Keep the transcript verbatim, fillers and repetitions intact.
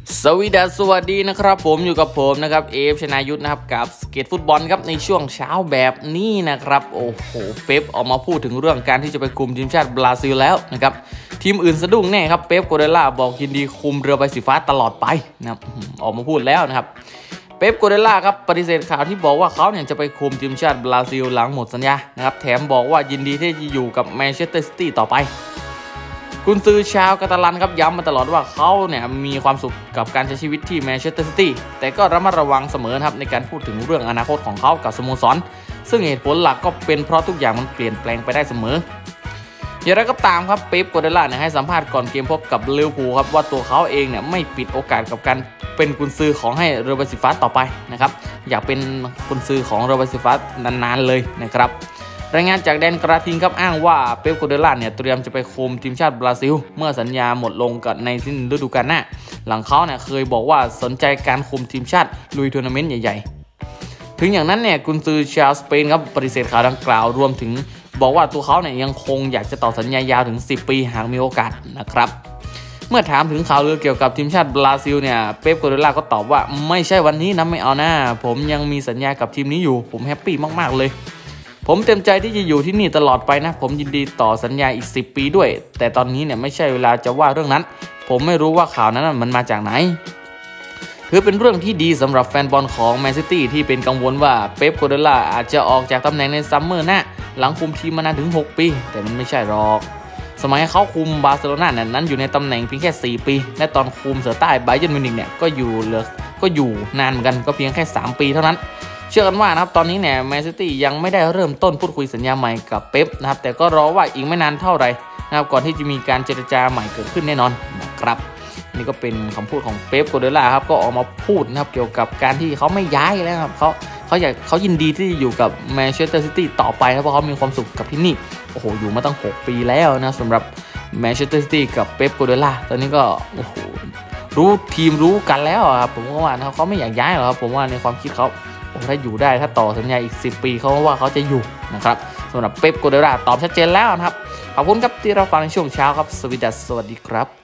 สวีดัสสวัสดีนะครับผมอยู่กับผมนะครับเอฟชนายุทธนะครับกับสเก็ตฟุตบอลครับในช่วงเช้าแบบนี้นะครับโอ้โหเป๊ปออกมาพูดถึงเรื่องการที่จะไปคุมทีมชาติบราซิลแล้วนะครับทีมอื่นสะดุ้งแน่ครับเป๊ปโกเดล่าบอกยินดีคุมเรือใบสีฟ้าตลอดไปนะครับออกมาพูดแล้วนะครับเป๊ปโกเดล่าครับปฏิเสธข่าวที่บอกว่าเขาเนี่ยจะไปคุมทีมชาติบราซิลหลังหมดสัญญานะครับแถมบอกว่ายินดีที่จะอยู่กับแมนเชสเตอร์ซิตี้ต่อไปกุนซือชาวกาตาลันครับย้ำมาตลอดว่าเขาเนี่ยมีความสุขกับการใช้ชีวิตที่แมนเชสเตอร์ซิตี้แต่ก็ระมัดระวังเสมอครับในการพูดถึงเรื่องอนาคตของเขากับสโมสรซึ่งเหตุผลหลักก็เป็นเพราะทุกอย่างมันเปลี่ยนแปลงไปได้เสมออย่างไรก็ตามครับเป๊ปโกเดล่าเนี่ยให้สัมภาษณ์ก่อนเกมพบกับลิเวอร์พูลครับว่าตัวเขาเองเนี่ยไม่ปิดโอกาสกับการเป็นกุนซือของให้เรือใบสีฟ้าต่อไปนะครับอยากเป็นกุนซือของเรือใบสีฟ้านานๆเลยนะครับรายงานจากแดนกระทิงครับอ้างว่าเป๊ปโกเดล่าเนี่ยเตรียมจะไปคุมทีมชาติบราซิลเมื่อสัญญาหมดลงกับในสิ้นฤดูกาลหน้าหลังเขาเนี่ยเคยบอกว่าสนใจการคุมทีมชาติลุยทัวร์นาเมนต์ใหญ่ๆถึงอย่างนั้นเนี่ยกุนซือชาวสเปนครับปฏิเสธข่าวดังกล่าวรวมถึงบอกว่าตัวเขาเนี่ยยังคงอยากจะต่อสัญญายาวถึงสิบปีหากมีโอกาสนะครับเมื่อถามถึงข่าวลือเกี่ยวกับทีมชาติบราซิลเนี่ยเป๊ปโกเดล่าก็ตอบว่าไม่ใช่วันนี้นะไม่เอาหน้าผมยังมีสัญญากับทีมนี้อยู่ผมแฮปปี้มากๆเลยผมเต็มใจที่จะอยู่ที่นี่ตลอดไปนะผมยินดีต่อสัญญาอีกสิบปีด้วยแต่ตอนนี้เนี่ยไม่ใช่เวลาจะว่าเรื่องนั้นผมไม่รู้ว่าข่าวนั้นมันมาจากไหนถือเป็นเรื่องที่ดีสำหรับแฟนบอลของแมนซิตี้ที่เป็นกังวลว่าเป๊ปโกเดล่าอาจจะออกจากตำแหน่งในซัมเมอร์หน้าหลังคุมทีมมานานถึงหกปีแต่มันไม่ใช่หรอกสมัยเขาคุมบาร์เซโลนานั้นอยู่ในตำแหน่งเพียงแค่สี่ปีและตอนคุมเสือใต้ไบเยิร์นมิวนิกเนี่ยก็อยู่เหลือก็อยู่นานเหมือนกันก็เพียงแค่สามปีเท่านั้นเชื่อกันว่านะครับตอนนี้เนี่ยแมนซิตี้ยังไม่ได้เริ่มต้นพูดคุยสัญญาใหม่กับเป๊ปนะครับแต่ก็รอว่าอีกไม่นานเท่าไหร่นะครับก่อนที่จะมีการเจรจาใหม่เกิดขึ้นแน่นอนนะครับนี่ก็เป็นคำพูดของเป๊ปโกเดล่าครับก็ออกมาพูดนะครับเกี่ยวกับการที่เขาไม่ย้ายแล้วครับเขาเขาอยากเขายินดีที่จะอยู่กับแมนเชสเตอร์ซิตี้ต่อไปนะเพราะเขามีความสุขกับที่นี่โอ้โหอยู่มาตั้งหกปีแล้วนะสำหรับแมนเชสเตอร์ซิตี้กับเป๊ปโกเดล่าตอนนี้ก็โอ้โหรู้ทีมรู้กันแล้วครับผมว่านะเขาไม่อยากย้ายหรอกครับผมว่าในความคิดเขาถ้าอยู่ได้ถ้าต่อสัญญาอีกสิบปีเขาว่าเขาจะอยู่นะครับสำหรับเป๊ปโกเดล่าตอบชัดเจนแล้วนะครับขอบคุณครับที่เราฟังในช่วงเช้าครับสวัสดีสวัสดีครับ